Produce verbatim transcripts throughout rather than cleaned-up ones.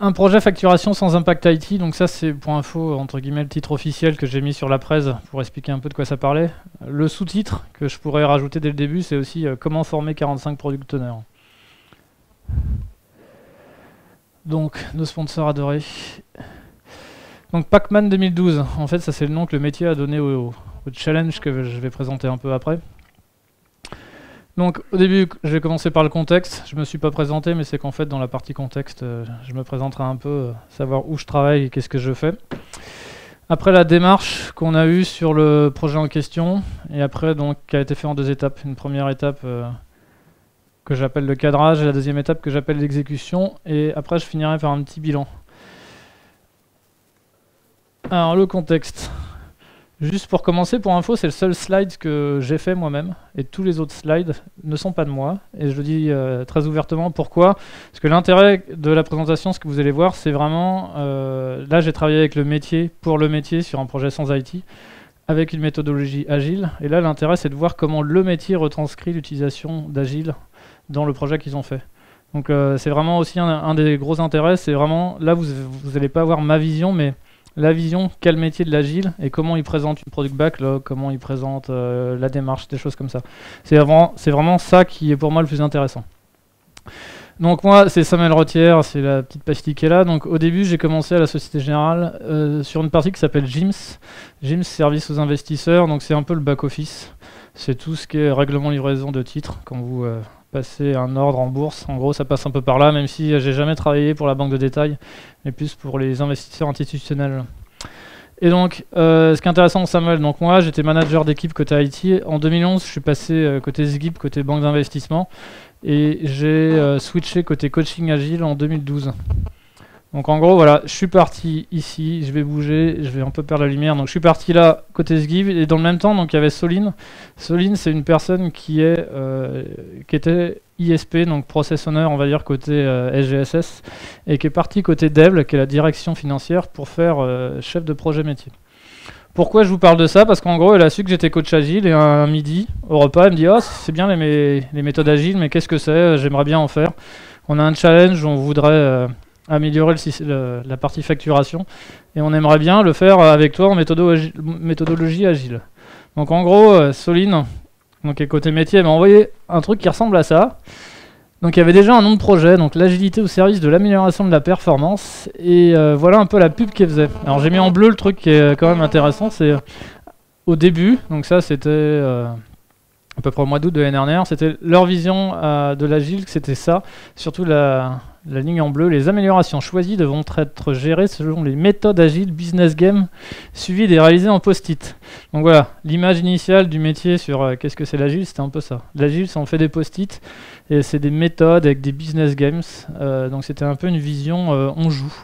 un projet facturation sans impact I T, donc ça c'est pour info, entre guillemets, le titre officiel que j'ai mis sur la presse pour expliquer un peu de quoi ça parlait. Le sous-titre que je pourrais rajouter dès le début, c'est aussi euh, comment former quarante-cinq product owners. Donc, nos sponsors adorés. Donc Pac-Man deux mille douze, en fait ça c'est le nom que le métier a donné au, au challenge que je vais présenter un peu après. Donc au début, je vais commencer par le contexte. Je me suis pas présenté, mais c'est qu'en fait dans la partie contexte, euh, je me présenterai un peu, euh, savoir où je travaille et qu'est-ce que je fais. Après la démarche qu'on a eue sur le projet en question, et après donc qui a été fait en deux étapes. Une première étape euh, que j'appelle le cadrage, et la deuxième étape que j'appelle l'exécution, et après je finirai par un petit bilan. Alors le contexte. Juste pour commencer, pour info, c'est le seul slide que j'ai fait moi-même, et tous les autres slides ne sont pas de moi, et je le dis euh, très ouvertement. Pourquoi? Parce que l'intérêt de la présentation, ce que vous allez voir, c'est vraiment, euh, là j'ai travaillé avec le métier, pour le métier, sur un projet sans I T, avec une méthodologie agile, et là l'intérêt c'est de voir comment le métier retranscrit l'utilisation d'agile dans le projet qu'ils ont fait. Donc euh, c'est vraiment aussi un, un des gros intérêts, c'est vraiment, là vous n'allez pas avoir ma vision, mais la vision, quel métier de l'agile et comment il présente une product backlog, comment il présente euh, la démarche, des choses comme ça. C'est vraiment, c'est vraiment ça qui est pour moi le plus intéressant. Donc moi, c'est Samuel Rothière, c'est la petite pastille qui est là. Donc au début, j'ai commencé à la Société Générale euh, sur une partie qui s'appelle J I M S. J I M S, service aux investisseurs, donc c'est un peu le back-office. C'est tout ce qui est règlement livraison de titres, quand vous euh, passez un ordre en bourse. En gros, ça passe un peu par là, même si euh, j'ai jamais travaillé pour la banque de détail, mais plus pour les investisseurs institutionnels. Et donc, euh, ce qui est intéressant dans Samuel, donc moi, j'étais manager d'équipe côté I T. En deux mille onze, je suis passé euh, côté Zgib, côté banque d'investissement, et j'ai euh, switché côté coaching agile en deux mille douze. Donc en gros, voilà, je suis parti ici, je vais bouger, je vais un peu perdre la lumière. Donc je suis parti là, côté Zgib, et dans le même temps, donc il y avait Soline. Soline, c'est une personne qui, est, euh, qui était I S P, donc Process Owner, on va dire, côté euh, S G S S, et qui est parti côté D E V L, qui est la direction financière, pour faire euh, chef de projet métier. Pourquoi je vous parle de ça? Parce qu'en gros, elle a su que j'étais coach agile, et un midi, au repas, elle me dit « Ah, oh, c'est bien les, mé les méthodes agiles, mais qu'est-ce que c'est? J'aimerais bien en faire. On a un challenge, on voudrait... Euh, améliorer le, le, la partie facturation et on aimerait bien le faire avec toi en méthodologie agile. » Donc en gros, euh, Soline, donc qui est côté métier, m'a envoyé un truc qui ressemble à ça. Donc il y avait déjà un nom de projet, donc l'agilité au service de l'amélioration de la performance, et euh, voilà un peu la pub qu'elle faisait. Alors j'ai mis en bleu le truc qui est quand même intéressant, c'est euh, au début, donc ça c'était euh, à peu près au mois d'août de l'année dernière, c'était leur vision euh, de l'agile, c'était ça, surtout la... La ligne en bleu, les améliorations choisies devront être gérées selon les méthodes agiles business game suivies et réalisées en post-it. Donc voilà, l'image initiale du métier sur euh, qu'est-ce que c'est l'agile, c'était un peu ça. L'agile, c'est on fait des post-it et c'est des méthodes avec des business games. Euh, donc c'était un peu une vision euh, on joue.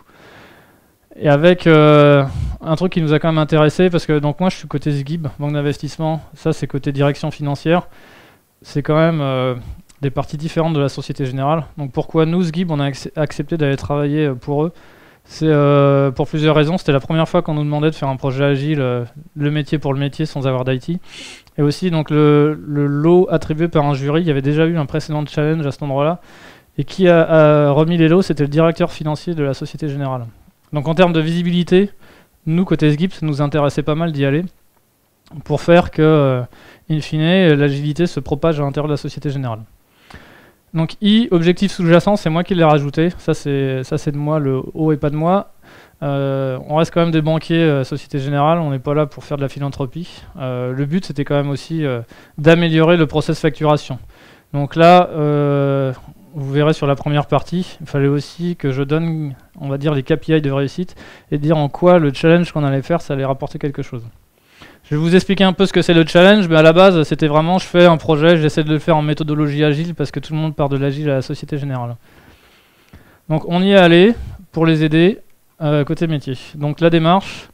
Et avec euh, un truc qui nous a quand même intéressé, parce que donc moi je suis côté Zgib, banque d'investissement, ça c'est côté direction financière. C'est quand même... Euh, des parties différentes de la Société Générale. Donc pourquoi nous, Zgib, on a accepté d'aller travailler pour eux? C'est euh, pour plusieurs raisons. C'était la première fois qu'on nous demandait de faire un projet agile, euh, le métier pour le métier, sans avoir d'I T. Et aussi, donc le, le lot attribué par un jury, il y avait déjà eu un précédent challenge à cet endroit-là. Et qui a, a remis les lots? C'était le directeur financier de la Société Générale. Donc en termes de visibilité, nous, côté Zgib, ça nous intéressait pas mal d'y aller, pour faire que, euh, in fine, l'agilité se propage à l'intérieur de la Société Générale. Donc I, objectif sous-jacent, c'est moi qui l'ai rajouté. Ça c'est ça c'est de moi, le O est pas de moi. Euh, on reste quand même des banquiers euh, Société Générale, on n'est pas là pour faire de la philanthropie. Euh, le but c'était quand même aussi euh, d'améliorer le process facturation. Donc là, euh, vous verrez sur la première partie, il fallait aussi que je donne, on va dire, les K P I de réussite et dire en quoi le challenge qu'on allait faire, ça allait rapporter quelque chose. Je vais vous expliquer un peu ce que c'est le challenge, mais à la base, c'était vraiment, je fais un projet, j'essaie de le faire en méthodologie agile, parce que tout le monde part de l'agile à la Société Générale. Donc on y est allé pour les aider, euh, côté métier. Donc la démarche,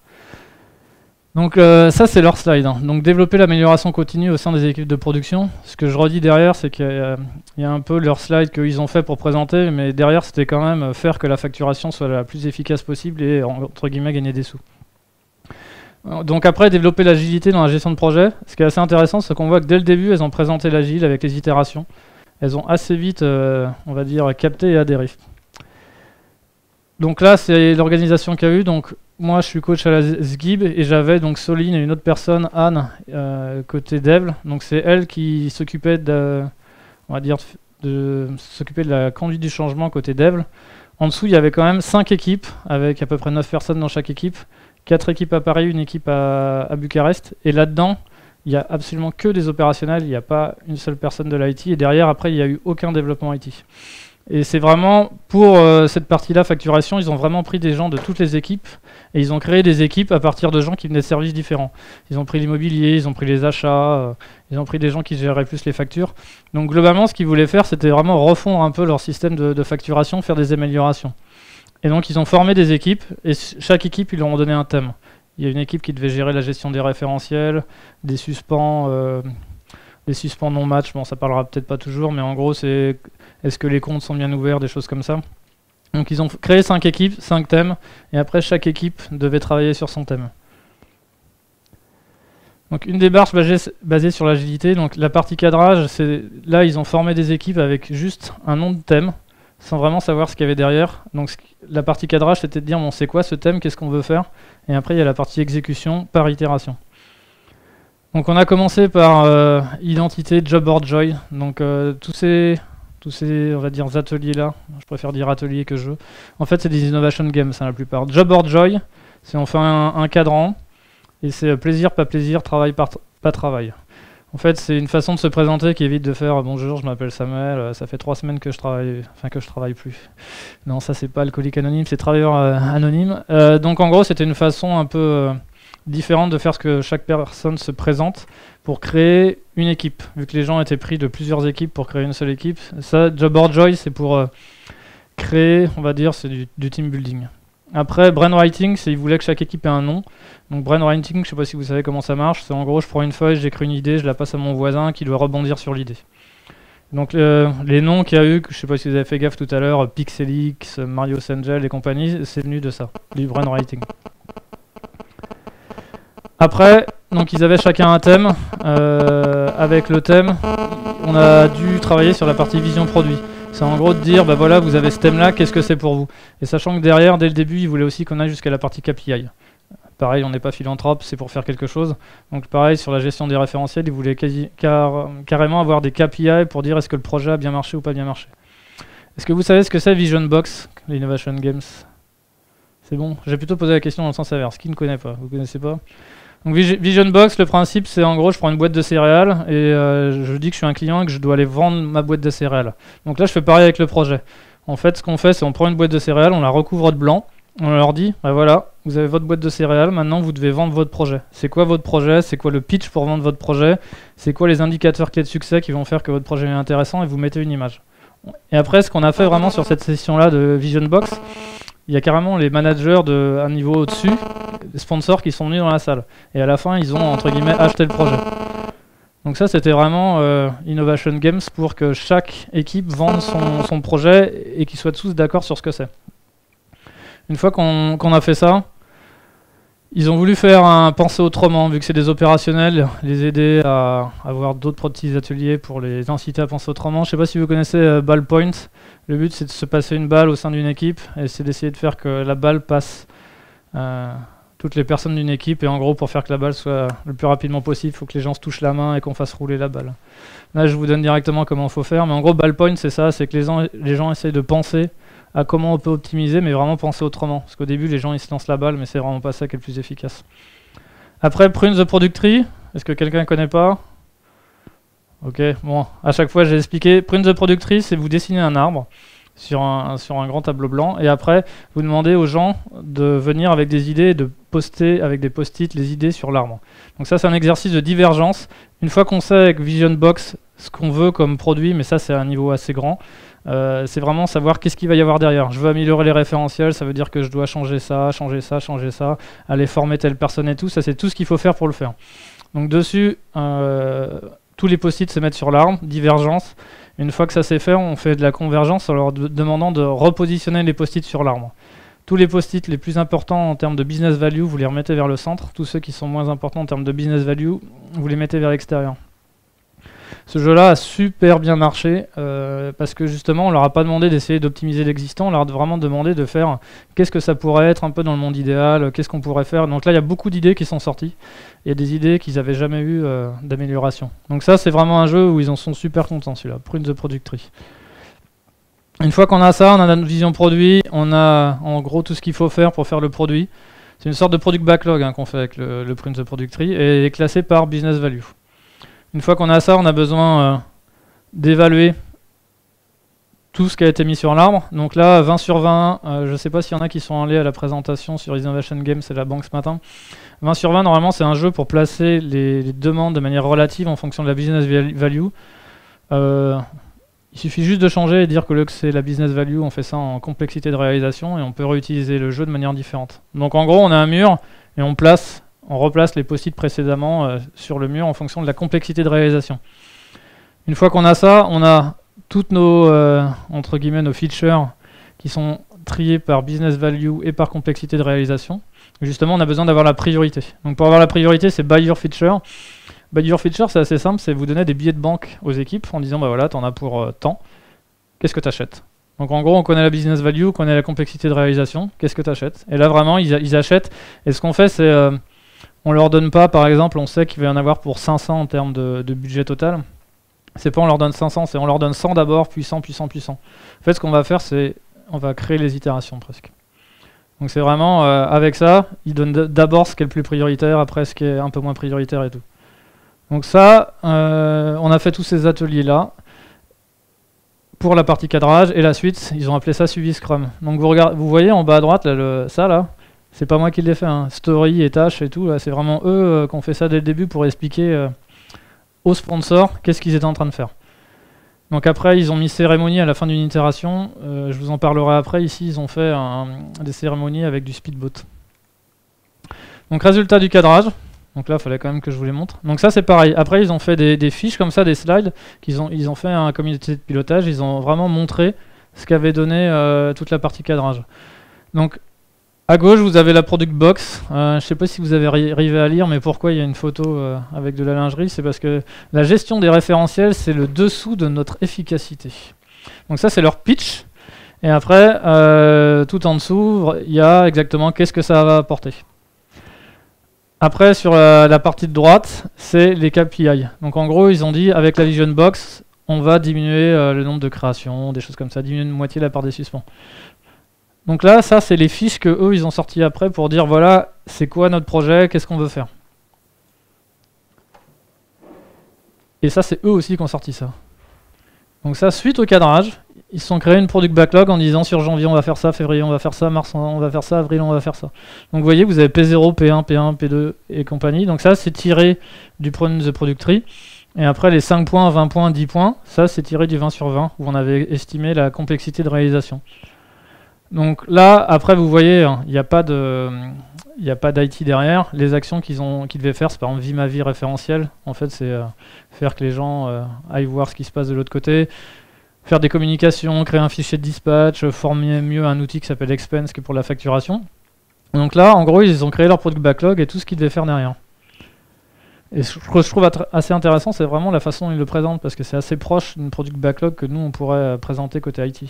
donc euh, ça c'est leur slide, hein. Donc développer l'amélioration continue au sein des équipes de production. Ce que je redis derrière, c'est qu'il y, y a un peu leur slide qu'ils ont fait pour présenter, mais derrière c'était quand même faire que la facturation soit la plus efficace possible et entre guillemets gagner des sous. Donc après, développer l'agilité dans la gestion de projet. Ce qui est assez intéressant, c'est qu'on voit que dès le début, elles ont présenté l'agile avec les itérations. Elles ont assez vite, euh, on va dire, capté et adhéré. Donc là, c'est l'organisation qu'il y a eu. Donc moi, je suis coach à la Sgib et j'avais donc Soline et une autre personne, Anne, euh, côté dev. Donc c'est elle qui s'occupait de, on va dire, de s'occuper de la conduite du changement côté dev. En dessous, il y avait quand même cinq équipes avec à peu près neuf personnes dans chaque équipe, quatre équipes à Paris, une équipe à, à Bucarest. Et là-dedans, il n'y a absolument que des opérationnels. Il n'y a pas une seule personne de l'I T. Et derrière, après, il n'y a eu aucun développement I T. Et c'est vraiment, pour euh, cette partie-là, facturation, ils ont vraiment pris des gens de toutes les équipes et ils ont créé des équipes à partir de gens qui venaient de services différents. Ils ont pris l'immobilier, ils ont pris les achats, euh, ils ont pris des gens qui géraient plus les factures. Donc globalement, ce qu'ils voulaient faire, c'était vraiment refondre un peu leur système de, de facturation, faire des améliorations. Et donc ils ont formé des équipes et chaque équipe, ils leur ont donné un thème. Il y a une équipe qui devait gérer la gestion des référentiels, des suspens... Euh, des suspens non-match, bon ça parlera peut-être pas toujours, mais en gros c'est est-ce que les comptes sont bien ouverts, des choses comme ça. Donc ils ont créé cinq équipes, cinq thèmes, et après chaque équipe devait travailler sur son thème. Donc une démarche basée, basée sur l'agilité, donc la partie cadrage, c'est là ils ont formé des équipes avec juste un nom de thème, sans vraiment savoir ce qu'il y avait derrière. Donc la partie cadrage c'était de dire bon c'est quoi ce thème, qu'est-ce qu'on veut faire, et après il y a la partie exécution par itération. Donc on a commencé par euh, identité, job board, joy. Donc euh, tous ces, tous ces, on va dire ateliers là, je préfère dire ateliers que jeux. En fait c'est des innovation games, hein, la plupart. Job board, joy, c'est on fait un, un cadran et c'est plaisir, pas plaisir, travail, par pas travail. En fait c'est une façon de se présenter qui évite de faire bonjour, je m'appelle Samuel, euh, ça fait trois semaines que je travaille, enfin que je travaille plus. Non ça c'est pas alcoolique anonyme, c'est travailleur euh, anonyme. Euh, donc en gros c'était une façon un peu euh, différente de faire ce que chaque personne se présente pour créer une équipe, vu que les gens étaient pris de plusieurs équipes pour créer une seule équipe. Ça, Job board Joy, c'est pour euh, créer, on va dire, c'est du, du team building. Après, brainwriting, c'est ils voulaient que chaque équipe ait un nom. Donc brainwriting, je sais pas si vous savez comment ça marche, c'est en gros, je prends une feuille, j'écris une idée, je la passe à mon voisin qui doit rebondir sur l'idée. Donc euh, les noms qu'il y a eu, je sais pas si vous avez fait gaffe tout à l'heure, Pixelix, Mario Angel et compagnie, c'est venu de ça, du brainwriting. Après, donc ils avaient chacun un thème. Euh, avec le thème, on a dû travailler sur la partie vision produit. C'est en gros de dire, bah voilà, vous avez ce thème-là, qu'est-ce que c'est pour vous? Et sachant que derrière, dès le début, ils voulaient aussi qu'on aille jusqu'à la partie K P I. Pareil, on n'est pas philanthrope, c'est pour faire quelque chose. Donc pareil, sur la gestion des référentiels, ils voulaient quasi, car, carrément avoir des K P I pour dire est-ce que le projet a bien marché ou pas bien marché. Est-ce que vous savez ce que c'est Vision Box, l'Innovation Games? C'est bon, j'ai plutôt posé la question dans le sens inverse. Qui ne connaît pas? Vous connaissez pas? Donc Vision Box, le principe c'est en gros je prends une boîte de céréales et euh, je dis que je suis un client et que je dois aller vendre ma boîte de céréales. Donc là je fais pareil avec le projet. En fait ce qu'on fait c'est on prend une boîte de céréales, on la recouvre de blanc, on leur dit bah voilà, vous avez votre boîte de céréales, maintenant vous devez vendre votre projet. C'est quoi votre projet? C'est quoi le pitch pour vendre votre projet? C'est quoi les indicateurs clés de succès qui vont faire que votre projet est intéressant? Et vous mettez une image. Et après ce qu'on a fait vraiment sur cette session là de Vision Box, il y a carrément les managers de un niveau au-dessus, les sponsors qui sont venus dans la salle. Et à la fin, ils ont, entre guillemets, acheté le projet. Donc ça, c'était vraiment euh, Innovation Games pour que chaque équipe vende son, son projet et qu'ils soient tous d'accord sur ce que c'est. Une fois qu'on qu'on a fait ça, ils ont voulu faire un penser autrement, vu que c'est des opérationnels, les aider à avoir d'autres petits ateliers pour les inciter à penser autrement. Je ne sais pas si vous connaissez euh, Ballpoint. Le but, c'est de se passer une balle au sein d'une équipe et c'est d'essayer de faire que la balle passe euh, toutes les personnes d'une équipe. Et en gros, pour faire que la balle soit le plus rapidement possible, il faut que les gens se touchent la main et qu'on fasse rouler la balle. Là, je vous donne directement comment il faut faire. Mais en gros, Ballpoint, c'est ça, c'est que les gens, les gens essayent de penser à comment on peut optimiser, mais vraiment penser autrement. Parce qu'au début, les gens, ils se lancent la balle, mais c'est vraiment pas ça qui est le plus efficace. Après, Prune the Product Tree, est-ce que quelqu'un ne connaît pas? Ok, bon, à chaque fois j'ai expliqué. Prune the Product Tree, c'est vous dessinez un arbre sur un, sur un grand tableau blanc et après vous demandez aux gens de venir avec des idées et de poster avec des post-it les idées sur l'arbre. Donc ça c'est un exercice de divergence. Une fois qu'on sait avec Vision Box ce qu'on veut comme produit, mais ça c'est à un niveau assez grand, euh, c'est vraiment savoir qu'est-ce qu'il va y avoir derrière. Je veux améliorer les référentiels, ça veut dire que je dois changer ça, changer ça, changer ça, aller former telle personne et tout, ça c'est tout ce qu'il faut faire pour le faire. Donc dessus, euh, tous les post-it se mettent sur l'arbre, divergence. Une fois que ça s'est fait, on fait de la convergence en leur de demandant de repositionner les post-it sur l'arbre. Tous les post-it les plus importants en termes de business value, vous les remettez vers le centre. Tous ceux qui sont moins importants en termes de business value, vous les mettez vers l'extérieur. Ce jeu-là a super bien marché euh, parce que justement, on leur a pas demandé d'essayer d'optimiser l'existant, on leur a vraiment demandé de faire qu'est-ce que ça pourrait être un peu dans le monde idéal, qu'est-ce qu'on pourrait faire. Donc là, il y a beaucoup d'idées qui sont sorties. Il y a des idées qu'ils n'avaient jamais eues euh, d'amélioration. Donc ça, c'est vraiment un jeu où ils en sont super contents, celui-là, Prune the Product Tree. Une fois qu'on a ça, on a notre vision produit, on a en gros tout ce qu'il faut faire pour faire le produit. C'est une sorte de product backlog hein, qu'on fait avec le, le Prune the Product Tree et est classé par business value. Une fois qu'on a ça, on a besoin euh, d'évaluer tout ce qui a été mis sur l'arbre. Donc là, vingt sur vingt, euh, je ne sais pas s'il y en a qui sont allés à la présentation sur Innovation Games et la banque ce matin. vingt sur vingt, normalement, c'est un jeu pour placer les, les demandes de manière relative en fonction de la business value. Euh, il suffit juste de changer et dire que le que c'est la business value, on fait ça en complexité de réalisation et on peut réutiliser le jeu de manière différente. Donc en gros, on a un mur et on place, on replace les post-it précédemment euh, sur le mur en fonction de la complexité de réalisation. Une fois qu'on a ça, on a toutes nos, euh, entre guillemets, nos features qui sont triées par business value et par complexité de réalisation. Et justement, on a besoin d'avoir la priorité. Donc pour avoir la priorité, c'est buy your feature. Buy your feature, c'est assez simple, c'est vous donner des billets de banque aux équipes en disant, bah voilà, t'en as pour euh, tant, qu'est-ce que t'achètes? Donc en gros, on connaît la business value, on connaît la complexité de réalisation, qu'est-ce que t'achètes? Et là, vraiment, ils, ils achètent. Et ce qu'on fait, c'est, euh, on leur donne pas, par exemple, on sait qu'il va y en avoir pour cinq cents en termes de, de budget total. C'est pas on leur donne cinq cents, c'est on leur donne cent d'abord, puis cent, puis cent, puis cent. En fait, ce qu'on va faire, c'est on va créer les itérations presque. Donc c'est vraiment, euh, avec ça, ils donnent d'abord ce qui est le plus prioritaire, après ce qui est un peu moins prioritaire et tout. Donc ça, euh, on a fait tous ces ateliers-là pour la partie cadrage, et la suite, ils ont appelé ça suivi Scrum. Donc vous, regardez, vous voyez en bas à droite, là, le, ça là, c'est pas moi qui l'ai fait, hein. Story et tâches et tout, c'est vraiment eux euh, qui ont fait ça dès le début pour expliquer euh, aux sponsors qu'est-ce qu'ils étaient en train de faire. Donc après, ils ont mis cérémonie à la fin d'une itération, euh, je vous en parlerai après. Ici, ils ont fait un, des cérémonies avec du speedboat. Donc résultat du cadrage. Donc là, il fallait quand même que je vous les montre. Donc ça, c'est pareil. Après, ils ont fait des, des fiches comme ça, des slides, qu'ils ont, ils ont fait un comité de pilotage. Ils ont vraiment montré ce qu'avait donné euh, toute la partie cadrage. Donc, à gauche, vous avez la product box. Euh, je ne sais pas si vous avez arrivé à lire, mais pourquoi il y a une photo euh, avec de la lingerie? C'est parce que la gestion des référentiels, c'est le dessous de notre efficacité. Donc ça, c'est leur pitch. Et après, euh, tout en dessous, il y a exactement qu'est-ce que ça va apporter. Après, sur la, la partie de droite, c'est les K P I. Donc en gros, ils ont dit, avec la Vision Box, on va diminuer euh, le nombre de créations, des choses comme ça, diminuer de moitié la part des suspens. Donc là, ça, c'est les fiches que eux, ils ont sorties après pour dire, voilà, c'est quoi notre projet, qu'est-ce qu'on veut faire. Et ça, c'est eux aussi qui ont sorti ça. Donc ça, suite au cadrage, ils se sont créés une product backlog en disant sur janvier on va faire ça, février on va faire ça, mars on va faire ça, avril on va faire ça. Donc vous voyez, vous avez P zéro, P un, P un, P deux et compagnie. Donc ça, c'est tiré du Prune the Product Tree. Et après les cinq points, vingt points, dix points, ça c'est tiré du vingt sur vingt où on avait estimé la complexité de réalisation. Donc là, après vous voyez, il hein, n'y a pas de, il n'y a pas d'I T derrière. Les actions qu'ils ont, qu'ils devaient faire, c'est par exemple vie ma vie référentiel. En fait, c'est euh, faire que les gens euh, aillent voir ce qui se passe de l'autre côté. Faire des communications, créer un fichier de dispatch, former mieux un outil qui s'appelle Expense qui est pour la facturation. Donc là, en gros, ils ont créé leur product backlog et tout ce qu'ils devaient faire derrière. Et ce que je trouve assez intéressant, c'est vraiment la façon dont ils le présentent, parce que c'est assez proche d'une product backlog que nous, on pourrait présenter côté I T.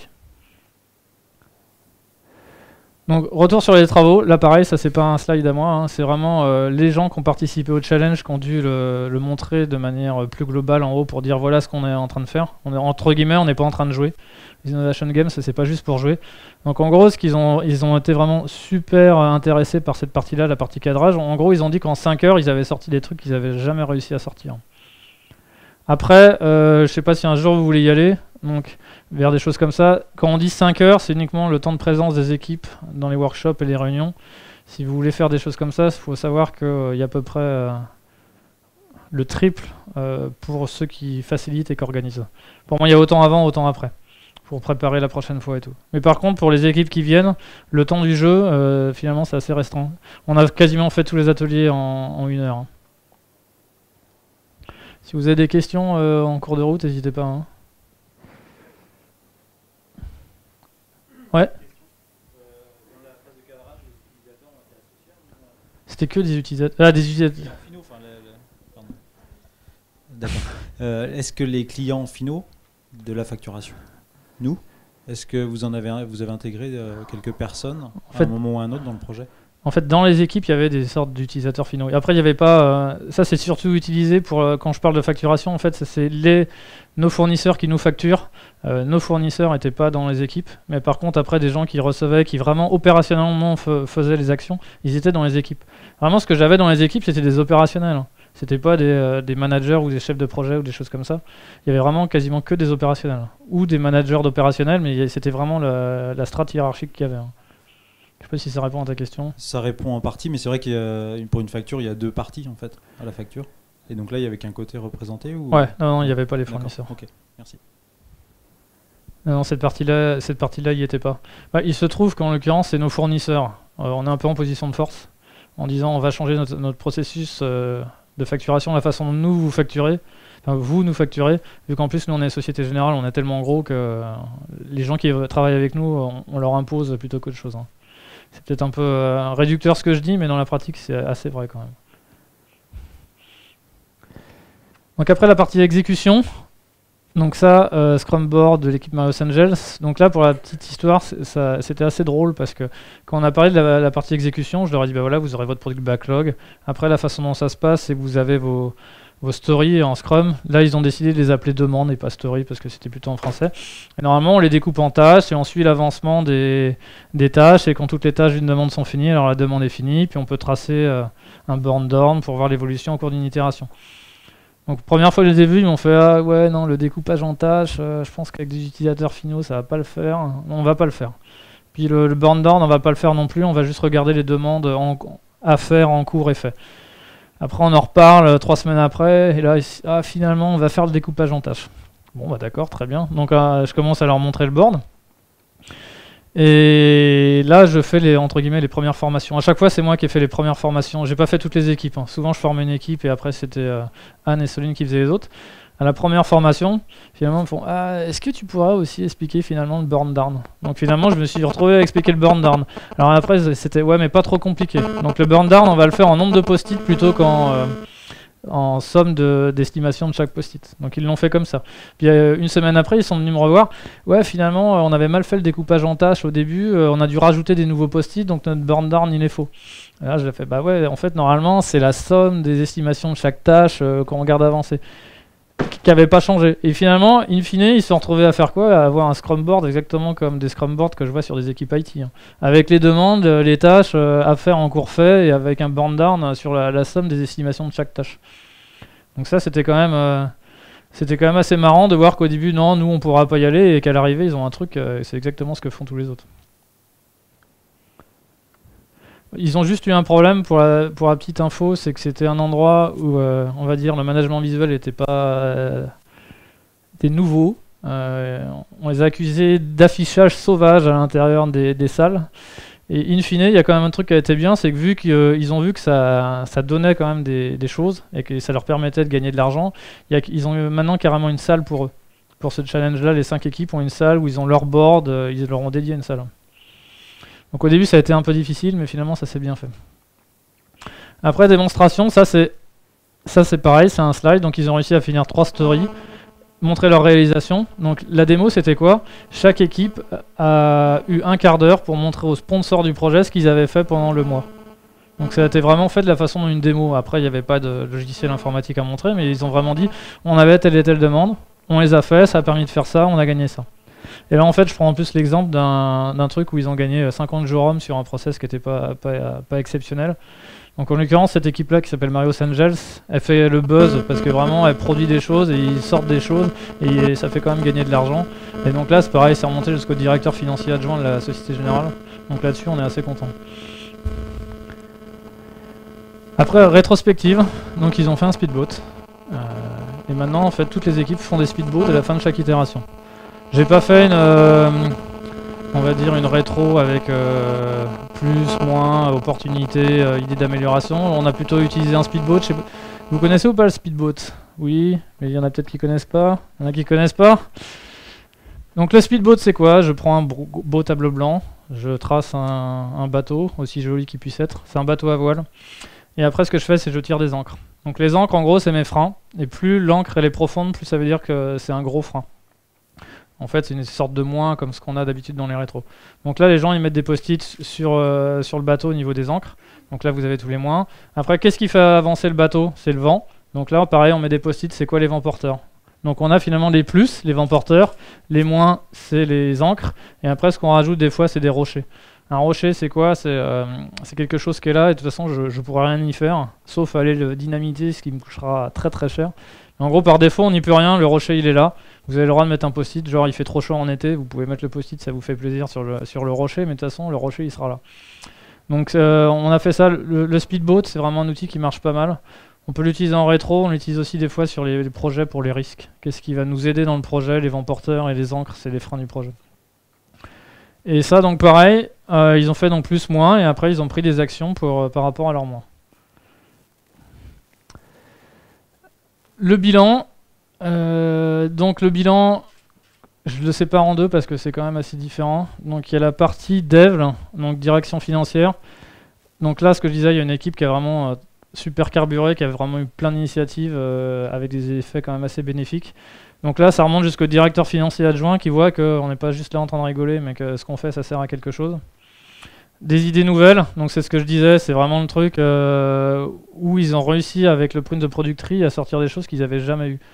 Donc, retour sur les travaux. Là, pareil, ça, c'est pas un slide à moi, hein, c'est vraiment euh, les gens qui ont participé au challenge qui ont dû le, le montrer de manière plus globale en haut pour dire voilà ce qu'on est en train de faire. On est, entre guillemets, on n'est pas en train de jouer. Les Innovation Games, c'est pas juste pour jouer. Donc, en gros, ce qu'ils ont, ils ont été vraiment super intéressés par cette partie-là, la partie cadrage. En gros, ils ont dit qu'en cinq heures, ils avaient sorti des trucs qu'ils n'avaient jamais réussi à sortir. Après, euh, je sais pas si un jour vous voulez y aller, donc vers des choses comme ça. Quand on dit cinq heures, c'est uniquement le temps de présence des équipes dans les workshops et les réunions. Si vous voulez faire des choses comme ça, il faut savoir qu'il euh, y a à peu près euh, le triple euh, pour ceux qui facilitent et qui organisent. Pour moi, il y a autant avant, autant après, pour préparer la prochaine fois et tout. Mais par contre, pour les équipes qui viennent, le temps du jeu, euh, finalement, c'est assez restreint. On a quasiment fait tous les ateliers en, en une heure. Hein. Si vous avez des questions euh, en cours de route, n'hésitez pas. Hein. Ouais. C'était que des utilisateurs. Ah, des utilisateurs. D'accord. Euh, Est-ce que les clients finaux de la facturation, nous, est-ce que vous en avez, vous avez intégré euh, quelques personnes En à fait, un moment ou à un autre dans le projet? En fait, dans les équipes, il y avait des sortes d'utilisateurs finaux. Et après, il n'y avait pas. Euh, ça, c'est surtout utilisé pour euh, quand je parle de facturation. En fait, ça, c'est les nos fournisseurs qui nous facturent. Euh, nos fournisseurs n'étaient pas dans les équipes, mais par contre, après, des gens qui recevaient, qui vraiment opérationnellement faisaient les actions, ils étaient dans les équipes. Vraiment, ce que j'avais dans les équipes, c'était des opérationnels. Hein. C'était pas des, euh, des managers ou des chefs de projet ou des choses comme ça. Il y avait vraiment quasiment que des opérationnels ou des managers d'opérationnels, mais c'était vraiment la, la strate hiérarchique qu'il y avait. Hein. Je sais pas si ça répond à ta question. Ça répond en partie, mais c'est vrai que pour une facture, il y a deux parties en fait à la facture. Et donc là, il y avait qu'un côté représenté ou... Ouais, non, non, il n'y avait pas les fournisseurs. Ok, merci. Non, non, cette partie-là, cette partie-là, il n'y était pas. Bah, il se trouve qu'en l'occurrence, c'est nos fournisseurs. Euh, on est un peu en position de force en disant on va changer notre, notre processus euh, de facturation, la façon dont nous vous facturez, enfin vous nous facturez, vu qu'en plus nous on est Société Générale, on est tellement gros que euh, les gens qui travaillent avec nous, on, on leur impose plutôt qu'autre chose. Hein. C'est peut-être un peu euh, réducteur ce que je dis, mais dans la pratique, c'est assez vrai quand même. Donc après la partie exécution, donc ça, euh, Scrum Board de l'équipe Marios Angels. Donc là, pour la petite histoire, c'était assez drôle parce que quand on a parlé de la, la partie exécution, je leur ai dit, bah voilà, vous aurez votre product backlog. Après, la façon dont ça se passe, c'est que vous avez vos, vos stories en Scrum. Là, ils ont décidé de les appeler demandes et pas stories parce que c'était plutôt en français. Et normalement, on les découpe en tâches et on suit l'avancement des, des tâches. Et quand toutes les tâches d'une demande sont finies, alors la demande est finie. Puis on peut tracer euh, un burn down pour voir l'évolution au cours d'une itération. Donc première fois que je les ai vus, ils m'ont fait ah ouais non le découpage en tâches, euh, je pense qu'avec des utilisateurs finaux ça va pas le faire, non, on va pas le faire. Puis le, le burn down on va pas le faire non plus, on va juste regarder les demandes en, à faire en cours et fait. Après on en reparle euh, trois semaines après et là ah, finalement on va faire le découpage en tâches. Bon bah d'accord très bien, donc euh, je commence à leur montrer le board. Et là, je fais les, entre guillemets, les premières formations. À chaque fois, c'est moi qui ai fait les premières formations. J'ai pas fait toutes les équipes. Hein. Souvent, je formais une équipe et après, c'était euh, Anne et Soline qui faisaient les autres. À la première formation, finalement, ils me font ah, est-ce que tu pourras aussi expliquer finalement le burn down? Donc finalement, je me suis retrouvé à expliquer le burn down. Alors après, c'était ouais, mais pas trop compliqué. Donc le burn down, on va le faire en nombre de post-it plutôt qu'en euh, en somme d'estimation de, de chaque post-it. Donc ils l'ont fait comme ça. Puis euh, une semaine après, ils sont venus me revoir. Ouais, finalement, euh, on avait mal fait le découpage en tâches au début. Euh, on a dû rajouter des nouveaux post-it, donc notre burn down, il est faux. Et là, je l'ai fait. Bah ouais, en fait, normalement, c'est la somme des estimations de chaque tâche euh, qu'on regarde avancer, qui n'avait pas changé. Et finalement, in fine, ils se sont retrouvés à faire quoi? À avoir un Scrum Board exactement comme des Scrum Boards que je vois sur des équipes I T. Hein. Avec les demandes, les tâches euh, à faire en cours fait et avec un burn down sur la, la somme des estimations de chaque tâche. Donc ça, c'était quand même, euh, c'était quand même assez marrant de voir qu'au début, non, nous, on pourra pas y aller et qu'à l'arrivée, ils ont un truc, euh, c'est exactement ce que font tous les autres. Ils ont juste eu un problème pour la, pour la petite info, c'est que c'était un endroit où, euh, on va dire, le management visuel était pas, euh, était nouveau. Euh, on les a accusés d'affichage sauvage à l'intérieur des, des salles. Et in fine, il y a quand même un truc qui a été bien, c'est que vu qu'ils euh, ont vu que ça, ça donnait quand même des, des choses et que ça leur permettait de gagner de l'argent, ils ont eu maintenant carrément une salle pour eux. Pour ce challenge-là, les cinq équipes ont une salle où ils ont leur board, euh, ils leur ont dédié une salle. Donc au début ça a été un peu difficile, mais finalement ça s'est bien fait. Après démonstration, ça c'est ça c'est pareil, c'est un slide, donc ils ont réussi à finir trois stories, montrer leur réalisation. Donc la démo c'était quoi? Chaque équipe a eu un quart d'heure pour montrer aux sponsors du projet ce qu'ils avaient fait pendant le mois. Donc ça a été vraiment fait de la façon d'une démo. Après il n'y avait pas de logiciel informatique à montrer, mais ils ont vraiment dit on avait telle et telle demande, on les a fait, ça a permis de faire ça, on a gagné ça. Et là en fait je prends en plus l'exemple d'un truc où ils ont gagné cinquante jours hommes sur un process qui n'était pas, pas, pas exceptionnel. Donc en l'occurrence cette équipe là qui s'appelle Marios Angels, elle fait le buzz parce que vraiment elle produit des choses et ils sortent des choses et ça fait quand même gagner de l'argent. Et donc là c'est pareil, c'est remonté jusqu'au directeur financier adjoint de la Société Générale. Donc là-dessus on est assez content. Après rétrospective, donc ils ont fait un speedboat. Euh, et maintenant en fait toutes les équipes font des speedboats à la fin de chaque itération. J'ai pas fait une, euh, on va dire une rétro avec euh, plus, moins, opportunité, euh, idée d'amélioration. On a plutôt utilisé un speedboat. Je sais pas. Vous connaissez ou pas le speedboat? Oui, mais il y en a peut-être qui connaissent pas. Il y en a qui connaissent pas. Donc le speedboat c'est quoi? Je prends un beau tableau blanc, je trace un, un bateau, aussi joli qu'il puisse être. C'est un bateau à voile. Et après ce que je fais c'est je tire des ancres. Donc les encres, en gros, c'est mes freins. Et plus l'encre elle est profonde, plus ça veut dire que c'est un gros frein. En fait, c'est une sorte de moins comme ce qu'on a d'habitude dans les rétros. Donc là, les gens ils mettent des post-it sur, euh, sur le bateau au niveau des encres. Donc là, vous avez tous les moins. Après, qu'est-ce qui fait avancer le bateau? C'est le vent. Donc là, pareil, on met des post-it. C'est quoi les vents porteurs? Donc on a finalement les plus, les vents porteurs. Les moins, c'est les encres. Et après, ce qu'on rajoute des fois, c'est des rochers. Un rocher, c'est quoi? C'est euh, c'est quelque chose qui est là. Et de toute façon, je ne pourrais rien y faire. Sauf aller le dynamiter, ce qui me coûtera très très cher. En gros, par défaut, on n'y peut rien. Le rocher, il est là. Vous avez le droit de mettre un post-it. Genre, il fait trop chaud en été. Vous pouvez mettre le post-it, ça vous fait plaisir sur le, sur le rocher. Mais de toute façon, le rocher, il sera là. Donc, euh, on a fait ça. Le, le speedboat, c'est vraiment un outil qui marche pas mal. On peut l'utiliser en rétro. On l'utilise aussi des fois sur les, les projets pour les risques. Qu'est-ce qui va nous aider dans le projet? Les vents porteurs et les encres, c'est les freins du projet. Et ça, donc pareil, euh, ils ont fait donc plus, moins. Et après, ils ont pris des actions pour, euh, par rapport à leur moins. Le bilan, euh, donc le bilan, je le sépare en deux parce que c'est quand même assez différent. Donc il y a la partie dev, donc direction financière. Donc là, ce que je disais, il y a une équipe qui a vraiment euh, super carburé, qui a vraiment eu plein d'initiatives euh, avec des effets quand même assez bénéfiques. Donc là, ça remonte jusqu'au directeur financier adjoint qui voit qu'on n'est pas juste là en train de rigoler, mais que ce qu'on fait, ça sert à quelque chose. Des idées nouvelles, donc c'est ce que je disais, c'est vraiment le truc euh, où ils ont réussi avec le print de Product Tree à sortir des choses qu'ils n'avaient jamais eues.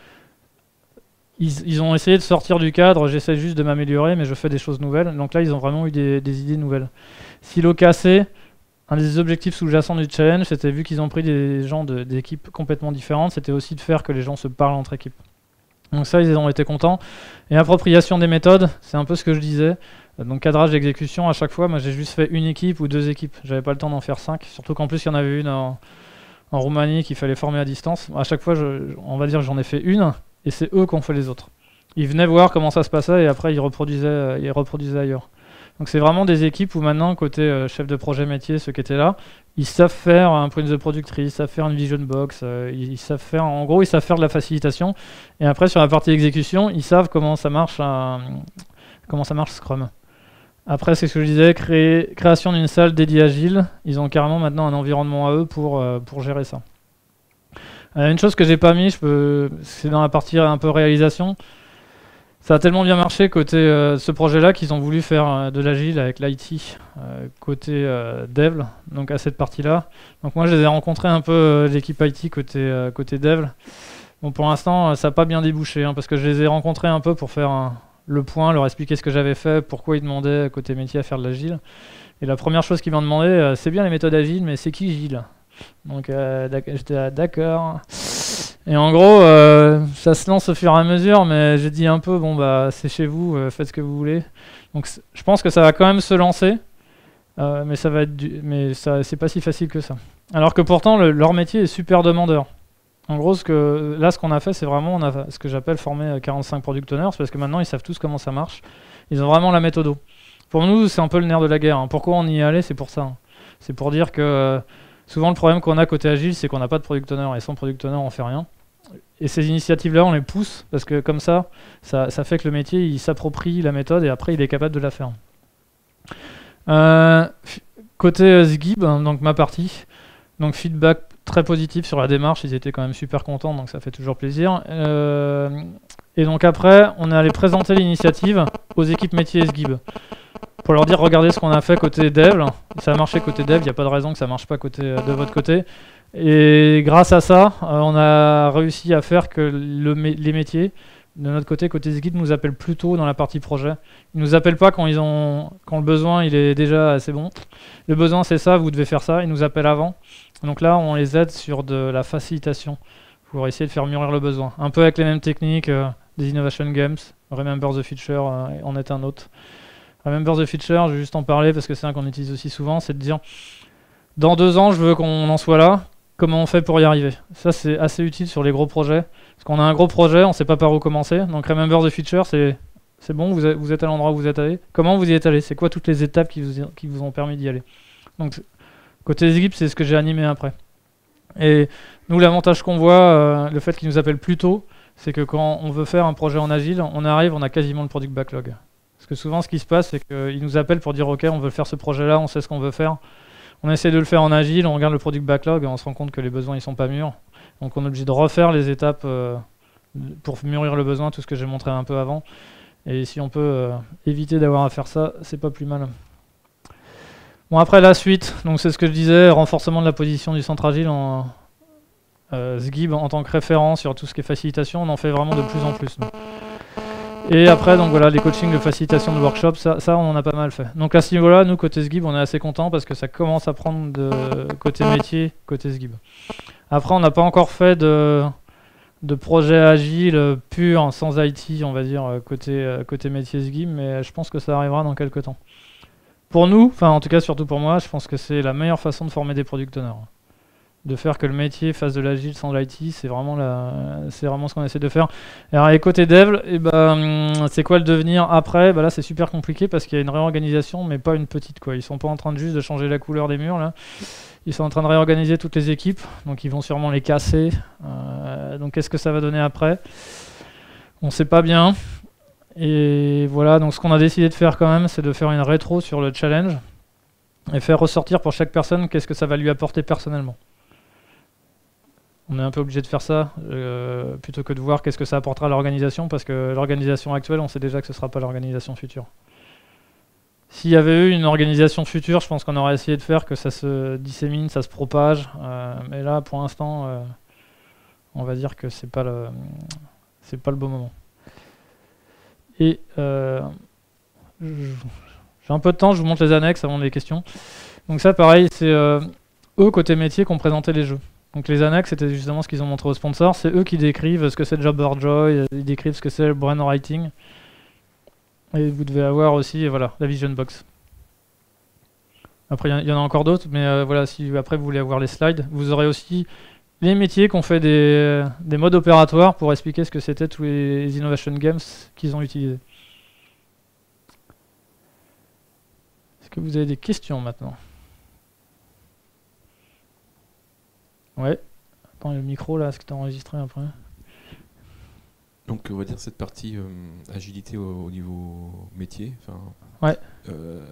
Ils, ils ont essayé de sortir du cadre, j'essaie juste de m'améliorer, mais je fais des choses nouvelles. Donc là, ils ont vraiment eu des, des idées nouvelles. Silo cassé, un des objectifs sous-jacents du challenge, c'était vu qu'ils ont pris des gens de, d'équipes complètement différentes, c'était aussi de faire que les gens se parlent entre équipes. Donc ça, ils ont été contents. Et appropriation des méthodes, c'est un peu ce que je disais. Donc cadrage d'exécution, à chaque fois, moi j'ai juste fait une équipe ou deux équipes. J'avais pas le temps d'en faire cinq. Surtout qu'en plus, il y en avait une en, en Roumanie qu'il fallait former à distance. À chaque fois, je, on va dire que j'en ai fait une, et c'est eux qui ont fait les autres. Ils venaient voir comment ça se passait, et après, ils reproduisaient, ils reproduisaient ailleurs. Donc c'est vraiment des équipes où maintenant, côté euh, chef de projet métier, ceux qui étaient là, ils savent faire un print de Product Tree, ils savent faire une vision box, euh, ils, ils savent faire, en gros, ils savent faire de la facilitation. Et après, sur la partie exécution, ils savent comment ça marche, un, comment ça marche Scrum. Après, c'est ce que je disais, créer, création d'une salle dédiée agile. Ils ont carrément maintenant un environnement à eux pour, euh, pour gérer ça. Euh, une chose que j'ai pas mis, je peux, c'est dans la partie un peu réalisation. Ça a tellement bien marché côté euh, ce projet-là qu'ils ont voulu faire euh, de l'agile avec l'I T euh, côté euh, dev, donc à cette partie-là. Donc moi, je les ai rencontrés un peu euh, l'équipe I T côté euh, côté dev. Bon, pour l'instant, ça n'a pas bien débouché, hein, parce que je les ai rencontrés un peu pour faire un, le point, leur expliquer ce que j'avais fait, pourquoi ils demandaient côté métier à faire de l'agile. Et la première chose qu'ils m'ont demandé, euh, c'est bien les méthodes agiles, mais c'est qui Gilles? Donc euh, j'étais d'accord. Et en gros, euh, ça se lance au fur et à mesure, mais j'ai dit un peu, bon bah c'est chez vous, euh, faites ce que vous voulez. Donc je pense que ça va quand même se lancer, euh, mais ça va être du, mais ça c'est pas si facile que ça. Alors que pourtant le, leur métier est super demandeur. En gros, ce que, là ce qu'on a fait, c'est vraiment on a ce que j'appelle former quarante-cinq product owners, parce que maintenant ils savent tous comment ça marche. Ils ont vraiment la méthode. Pour nous, c'est un peu le nerf de la guerre. Hein. Pourquoi on y est allé, c'est pour ça. Hein. C'est pour dire que euh, souvent le problème qu'on a côté agile, c'est qu'on n'a pas de product owner, et sans product owner, on fait rien. Et ces initiatives-là, on les pousse, parce que comme ça, ça, ça fait que le métier, il s'approprie la méthode, et après, il est capable de la faire. Euh, côté euh, Sgib, donc ma partie, donc feedback très positif sur la démarche, ils étaient quand même super contents, donc ça fait toujours plaisir. Euh, et donc après, on est allé présenter l'initiative aux équipes métiers Sgib, pour leur dire, regardez ce qu'on a fait côté dev, ça a marché côté dev, il n'y a pas de raison que ça ne marche pas côté, de votre côté. Et grâce à ça, euh, on a réussi à faire que le, les métiers, de notre côté, côté Sgib, nous appellent plus tôt dans la partie projet. Ils nous appellent pas quand, ils ont, quand le besoin il est déjà assez bon. Le besoin c'est ça, vous devez faire ça. Ils nous appellent avant. Donc là, on les aide sur de la facilitation pour essayer de faire mûrir le besoin. Un peu avec les mêmes techniques euh, des Innovation Games. Remember the Feature euh, en est un autre. Remember the Feature, je vais juste en parler parce que c'est un qu'on utilise aussi souvent, c'est de dire dans deux ans, je veux qu'on en soit là. Comment on fait pour y arriver? Ça, c'est assez utile sur les gros projets. Parce qu'on a un gros projet, on ne sait pas par où commencer. Donc, Remember the Feature, c'est bon, vous êtes, vous êtes à l'endroit où vous êtes allé. Comment vous y êtes allé? C'est quoi toutes les étapes qui vous, qui vous ont permis d'y aller? Donc, côté Sgib, c'est ce que j'ai animé après. Et nous, l'avantage qu'on voit, euh, le fait qu'ils nous appellent plus tôt, c'est que quand on veut faire un projet en agile, on arrive, on a quasiment le product backlog. Parce que souvent, ce qui se passe, c'est qu'ils nous appellent pour dire « Ok, on veut faire ce projet-là, on sait ce qu'on veut faire ». on essaie de le faire en agile, on regarde le product backlog et on se rend compte que les besoins ils sont pas mûrs. Donc on est obligé de refaire les étapes euh, pour mûrir le besoin, tout ce que j'ai montré un peu avant. Et si on peut euh, éviter d'avoir à faire ça, c'est pas plus mal. Bon, après la suite, donc c'est ce que je disais, renforcement de la position du centre agile en euh, Sgib en tant que référent sur tout ce qui est facilitation, on en fait vraiment de plus en plus. Donc. Et après, donc voilà, les coachings de facilitation de workshop, ça, ça on en a pas mal fait. Donc à ce niveau-là, nous, côté Sgib, on est assez content parce que ça commence à prendre de côté métier, côté Sgib. Après, on n'a pas encore fait de, de projet agile pur, sans I T, on va dire, côté, côté métier Sgib, mais je pense que ça arrivera dans quelques temps. Pour nous, enfin en tout cas surtout pour moi, je pense que c'est la meilleure façon de former des product owners. De faire que le métier fasse de l'agile sans l'I T, c'est vraiment, la... c'est vraiment ce qu'on essaie de faire. Et alors, et côté dev, et ben, c'est quoi le devenir après? Bah là, c'est super compliqué parce qu'il y a une réorganisation, mais pas une petite, quoi. Ils sont pas en train de juste de changer la couleur des murs, là. Ils sont en train de réorganiser toutes les équipes, donc ils vont sûrement les casser. Euh, donc qu'est-ce que ça va donner après? On sait pas bien. Et voilà, donc ce qu'on a décidé de faire quand même, c'est de faire une rétro sur le challenge et faire ressortir pour chaque personne qu'est-ce que ça va lui apporter personnellement. On est un peu obligé de faire ça, euh, plutôt que de voir qu'est-ce que ça apportera à l'organisation, parce que l'organisation actuelle, on sait déjà que ce ne sera pas l'organisation future. S'il y avait eu une organisation future, je pense qu'on aurait essayé de faire que ça se dissémine, ça se propage, euh, mais là, pour l'instant, euh, on va dire que c'est pas le, c'est pas le bon moment. Et euh, j'ai un peu de temps, je vous montre les annexes avant les questions. Donc ça, pareil, c'est euh, eux, côté métier, qui ont présenté les jeux. Donc les annexes, c'était justement ce qu'ils ont montré aux sponsors. C'est eux qui décrivent ce que c'est le Jobberjoy, ils décrivent ce que c'est le brainwriting. Et vous devez avoir aussi, voilà, la Vision Box. Après, il y, y en a encore d'autres, mais euh, voilà, si après vous voulez avoir les slides, vous aurez aussi les métiers qui ont fait des, des modes opératoires pour expliquer ce que c'était tous les Innovation Games qu'ils ont utilisés. Est-ce que vous avez des questions maintenant? Ouais. Attends, le micro là, est-ce que tu as enregistré après? Donc on va dire cette partie euh, agilité au, au niveau métier. Ouais. Euh,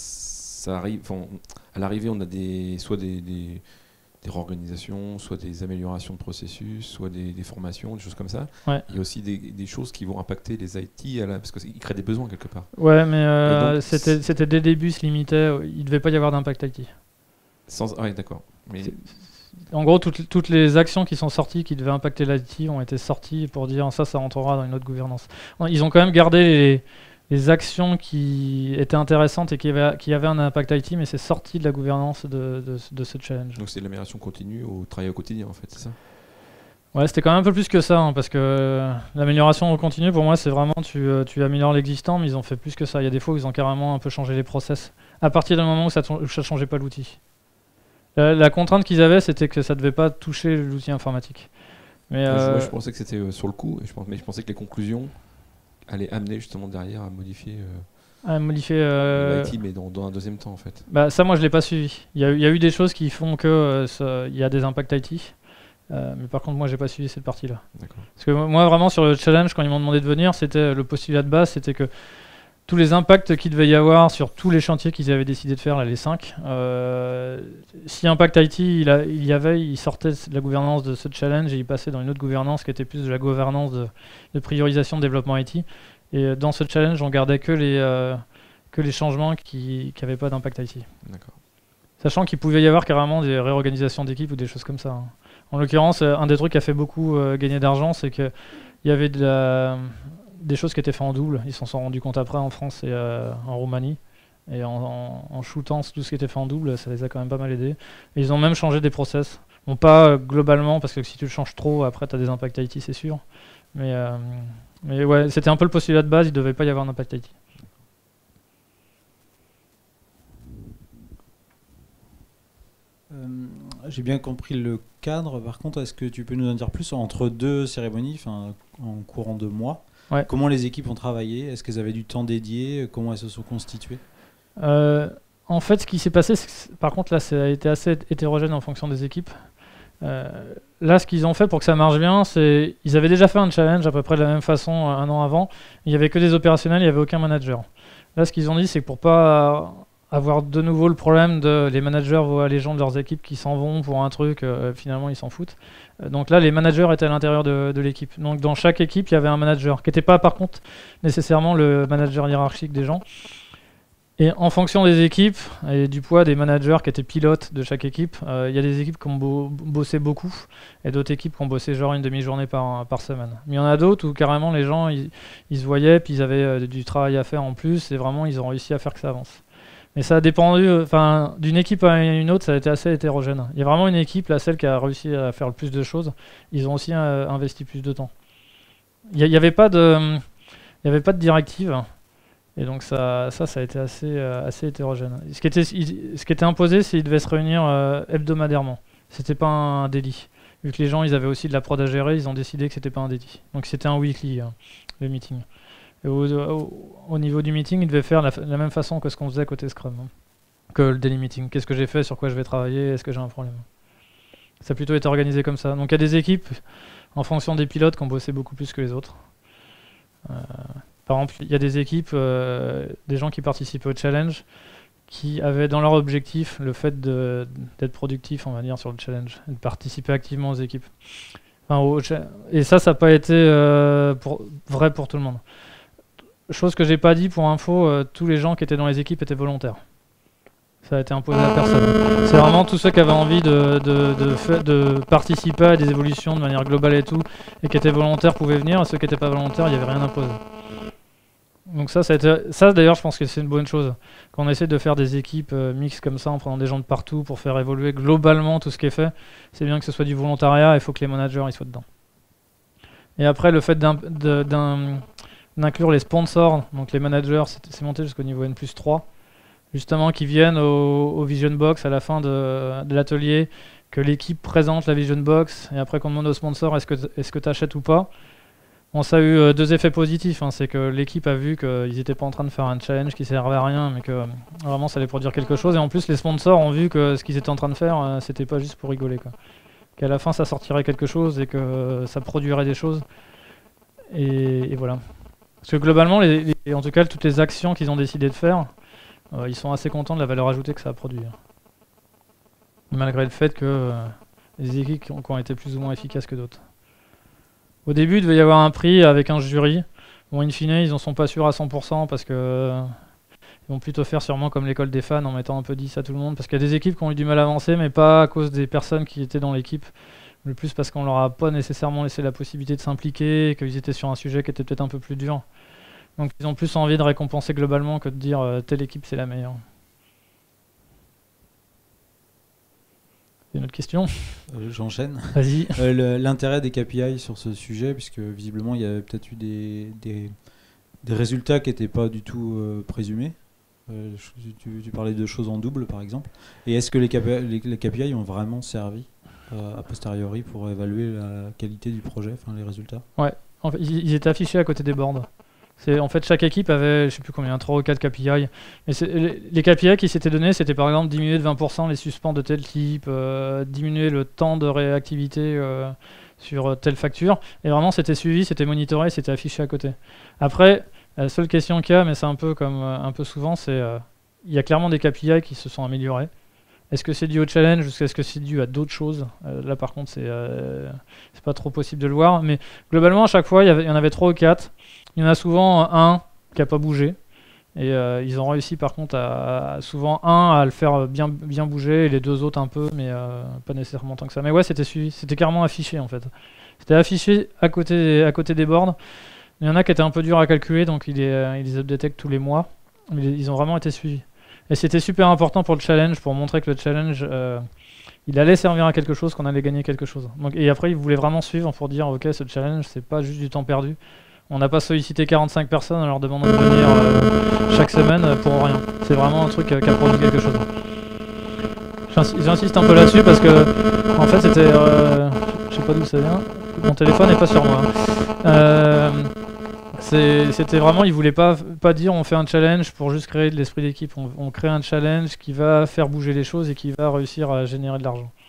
ça arrive. À l'arrivée, on a des soit des, des, des réorganisations, soit des améliorations de processus, soit des, des formations, des choses comme ça. Ouais. Il y a aussi des, des choses qui vont impacter les I T à la, parce qu'ils créent des besoins quelque part. Ouais, mais euh, c'était c'était dès le début, se limitait. Il ne devait pas y avoir d'impact I T. Sans, ah oui, d'accord. Mais en gros, toutes, toutes les actions qui sont sorties, qui devaient impacter l'I T, ont été sorties pour dire ça, ça rentrera dans une autre gouvernance. Ils ont quand même gardé les, les actions qui étaient intéressantes et qui avaient, qui avaient un impact I T, mais c'est sorti de la gouvernance de, de, de ce challenge. Donc c'est de l'amélioration continue au travail au quotidien, en fait, c'est ça? Ouais, c'était quand même un peu plus que ça, hein, parce que euh, l'amélioration continue, pour moi, c'est vraiment tu, euh, tu améliores l'existant, mais ils ont fait plus que ça. Il y a des fois où ils ont carrément un peu changé les process, à partir du moment où ça ne changeait pas l'outil. La, la contrainte qu'ils avaient, c'était que ça ne devait pas toucher l'outil informatique. Mais, euh, moi, je pensais que c'était euh, sur le coup, et je pense, mais je pensais que les conclusions allaient amener justement derrière à modifier, euh, à modifier euh, l'I T, mais dans, dans un deuxième temps, en fait. Bah, ça, moi, je ne l'ai pas suivi. Il y, il y a eu des choses qui font qu'il euh, y a des impacts I T. Euh, mais par contre, moi, j'ai pas suivi cette partie-là. Parce que moi, vraiment, sur le challenge, quand ils m'ont demandé de venir, c'était le postulat de base, c'était que tous les impacts qu'il devait y avoir sur tous les chantiers qu'ils avaient décidé de faire, là, les cinq, euh, si impact I T il, a, il y avait, il sortait de la gouvernance de ce challenge et il passait dans une autre gouvernance qui était plus de la gouvernance de, de priorisation de développement I T. Et dans ce challenge, on gardait que les, euh, que les changements qui n'avaient pas d'impact I T. D'accord. Sachant qu'il pouvait y avoir carrément des réorganisations d'équipe ou des choses comme ça. Hein. En l'occurrence, un des trucs qui a fait beaucoup euh, gagner d'argent, c'est qu'il y avait de la, des choses qui étaient faites en double. Ils s'en sont rendus compte après en France et euh, en Roumanie. Et en, en, en shootant tout ce qui était fait en double, ça les a quand même pas mal aidés. Et ils ont même changé des process. Bon, pas euh, globalement, parce que si tu le changes trop, après tu as des impacts I T, c'est sûr. Mais, euh, mais ouais, c'était un peu le postulat de base, il ne devait pas y avoir d'impact I T. Euh, J'ai bien compris le cadre. Par contre, est-ce que tu peux nous en dire plus entre deux cérémonies, en courant de mois? Ouais. Comment les équipes ont travaillé? Est-ce qu'elles avaient du temps dédié? Comment elles se sont constituées? euh, En fait, ce qui s'est passé, que, par contre, là, ça a été assez hétérogène en fonction des équipes. Euh, là, ce qu'ils ont fait pour que ça marche bien, c'est ils avaient déjà fait un challenge à peu près de la même façon un an avant. Il n'y avait que des opérationnels, il n'y avait aucun manager. Là, ce qu'ils ont dit, c'est que pour pas avoir de nouveau le problème de les managers voient les gens de leurs équipes qui s'en vont pour un truc, euh, finalement ils s'en foutent. Euh, donc là, les managers étaient à l'intérieur de, de l'équipe. Donc dans chaque équipe, il y avait un manager, qui n'était pas par contre nécessairement le manager hiérarchique des gens. Et en fonction des équipes et du poids des managers qui étaient pilotes de chaque équipe, euh, il y a des équipes qui ont bo bossé beaucoup et d'autres équipes qui ont bossé genre une demi-journée par, par semaine. Mais il y en a d'autres où carrément les gens ils, ils se voyaient puis ils avaient euh, du travail à faire en plus et vraiment ils ont réussi à faire que ça avance. Mais ça a dépendu, enfin euh, d'une équipe à une autre, ça a été assez hétérogène. Il y a vraiment une équipe, là, celle qui a réussi à faire le plus de choses, ils ont aussi euh, investi plus de temps. Il n'y avait pas de, il y avait pas de directive. Et donc ça, ça, ça a été assez, euh, assez hétérogène. Ce qui était, il, ce qui était imposé, c'est qu'ils devaient se réunir euh, hebdomadairement. C'était pas un, un daily. Vu que les gens, ils avaient aussi de la prod à gérer, ils ont décidé que c'était pas un daily. Donc c'était un weekly, hein, le meeting. Et au, au, au niveau du meeting, ils devaient faire la, la même façon que ce qu'on faisait côté Scrum, hein, que le daily meeting. Qu'est-ce que j'ai fait, sur quoi je vais travailler, est-ce que j'ai un problème. Ça a plutôt été organisé comme ça. Donc il y a des équipes, en fonction des pilotes, qui ont bossé beaucoup plus que les autres. Euh, Par exemple, il y a des équipes, euh, des gens qui participaient au challenge, qui avaient dans leur objectif le fait d'être productif, on va dire, sur le challenge, et de participer activement aux équipes. Enfin, au et ça, ça n'a pas été euh, pour, vrai pour tout le monde. Chose que j'ai pas dit pour info, euh, tous les gens qui étaient dans les équipes étaient volontaires. Ça a été imposé à personne. C'est vraiment tous ceux qui avaient envie de, de, de, de, de participer à des évolutions de manière globale et tout, et qui étaient volontaires pouvaient venir, et ceux qui n'étaient pas volontaires, il n'y avait rien imposé. Donc ça, ça, a été, ça d'ailleurs, je pense que c'est une bonne chose. Quand on essaie de faire des équipes euh, mixtes comme ça, en prenant des gens de partout pour faire évoluer globalement tout ce qui est fait, c'est bien que ce soit du volontariat, il faut que les managers ils soient dedans. Et après, le fait d'inclure les sponsors, donc les managers, c'est monté jusqu'au niveau N plus trois, justement, qui viennent au, au Vision Box à la fin de, de l'atelier, que l'équipe présente la Vision Box, et après qu'on demande aux sponsors est-ce que est-ce que tu achètes ou pas. Bon, ça a eu euh, deux effets positifs, hein. C'est que l'équipe a vu qu'ils n'étaient pas en train de faire un challenge qui servait à rien, mais que euh, vraiment ça allait produire quelque chose. Et en plus, les sponsors ont vu que ce qu'ils étaient en train de faire, euh, c'était pas juste pour rigoler, quoi. Qu'à la fin, ça sortirait quelque chose et que euh, ça produirait des choses. Et, et voilà. Parce que globalement, les, les, en tout cas, toutes les actions qu'ils ont décidé de faire, euh, ils sont assez contents de la valeur ajoutée que ça a produit. Malgré le fait que euh, les équipes ont, ont été plus ou moins efficaces que d'autres. Au début, il devait y avoir un prix avec un jury. Bon, in fine, ils n'en sont pas sûrs à cent pour cent parce que euh, ils vont plutôt faire sûrement comme l'école des fans en mettant un peu dix à tout le monde. Parce qu'il y a des équipes qui ont eu du mal à avancer, mais pas à cause des personnes qui étaient dans l'équipe. Le plus parce qu'on leur a pas nécessairement laissé la possibilité de s'impliquer et qu'ils étaient sur un sujet qui était peut-être un peu plus dur. Donc ils ont plus envie de récompenser globalement que de dire euh, telle équipe c'est la meilleure. Une autre question? euh, J'enchaîne. Vas-y. Euh, L'intérêt des K P I sur ce sujet, puisque visiblement il y a peut-être eu des, des, des résultats qui n'étaient pas du tout euh, présumés. Euh, tu, tu parlais de choses en double par exemple. Et est-ce que les K P I, les, les K P I ont vraiment servi euh, a posteriori pour évaluer la qualité du projet, enfin les résultats? Ouais, en fait, ils, ils étaient affichés à côté des boards. En fait, chaque équipe avait, je sais plus combien, trois ou quatre K P I. Mais les, les K P I qui s'étaient donnés, c'était par exemple diminuer de vingt pour cent les suspens de tel type, euh, diminuer le temps de réactivité euh, sur telle facture. Et vraiment, c'était suivi, c'était monitoré, c'était affiché à côté. Après, la seule question qu'il y a, mais c'est un peu comme euh, un peu souvent, c'est euh, il y a clairement des K P I qui se sont améliorés. Est-ce que c'est dû au challenge ou est-ce que c'est dû à d'autres choses? euh, Là, par contre, c'est euh, c'est pas trop possible de le voir. Mais globalement, à chaque fois, il y, avait, il y en avait trois ou quatre. Il y en a souvent un qui n'a pas bougé. Et euh, ils ont réussi par contre à, à souvent un à le faire bien, bien bouger et les deux autres un peu, mais euh, pas nécessairement tant que ça. Mais ouais, c'était suivi, c'était carrément affiché en fait. C'était affiché à côté, à côté des boards. Il y en a qui étaient un peu durs à calculer, donc ils les, ils les updatent tous les mois. Mais ils ont vraiment été suivis. Et c'était super important pour le challenge, pour montrer que le challenge, euh, il allait servir à quelque chose, qu'on allait gagner quelque chose. Donc, et après, ils voulaient vraiment suivre pour dire, ok, ce challenge, c'est pas juste du temps perdu. On n'a pas sollicité quarante-cinq personnes en leur demandant de venir euh, chaque semaine pour rien. C'est vraiment un truc euh, qui a produit quelque chose. J'insiste un peu là-dessus parce que, en fait, c'était... Euh, je sais pas d'où ça vient. Mon téléphone n'est pas sur moi. Euh, C'était vraiment, ils voulaient pas, pas dire on fait un challenge pour juste créer de l'esprit d'équipe. On, on crée un challenge qui va faire bouger les choses et qui va réussir à générer de l'argent.